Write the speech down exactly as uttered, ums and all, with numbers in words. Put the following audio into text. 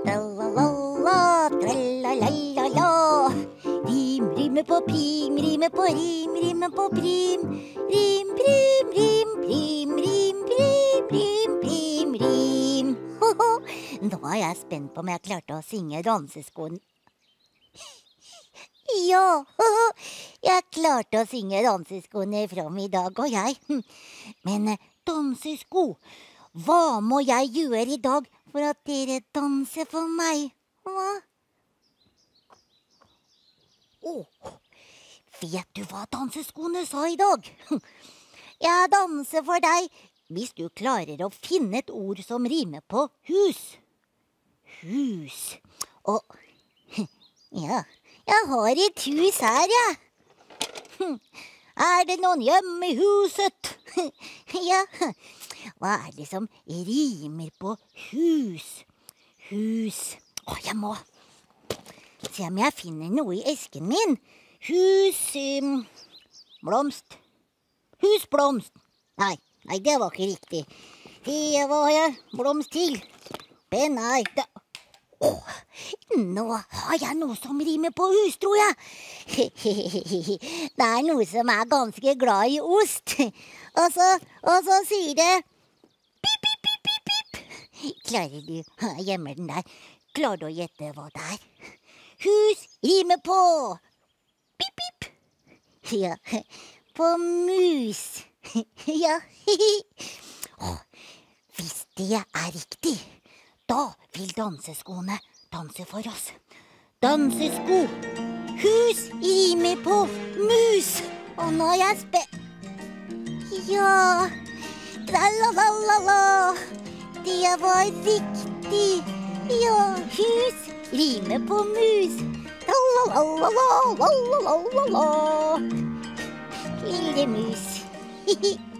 Tralalala, tralalala. Rim, rimer på prim, rimer på rim, rimer på prim. Rim, prim, rim, prim, rim, prim, rim, prim, rim. Nå er jeg spent på om jeg klarte å synge danseskoen. Ja, jeg klarte å synge danseskoene fram i dag, og jeg. Men dansesko, hva må jeg gjøre i dag for at dere danser for meg? Hva? Åh, vet du hva danseskoene sa i dag? Jeg danser for deg hvis du klarer å finne et ord som rimer på hus. Hus. Og ja, jeg har et hus her, ja. Er det noen hjemme i huset? Ja, hva er det som rimer på hus? Hus. Å, jeg må se om jeg finner noe i esken min. Hus, um, blomst. Husblomst. Nei, nei, det var ikke riktig. Det var jeg blomst til. Men nei, det... Åh, nå har jeg noe som rimer på hus, tror jeg. Det er noe som er ganske glad i ost. Og så, og så sier det pip, pip, pip, pip, pip. Klarer du, gjemmer den der, klarer du å gjette hva det er? Hus rimer på pip, pip. Ja, på mus. Ja, åh, hvis det er riktig, da vil danseskoene danse for oss. Dansesko, hus rimer på mus. Og nå er jeg spent. Ja, tralalala, det var riktig. Ja, hus rimer på mus. Tralalala, lalalala, lille mus.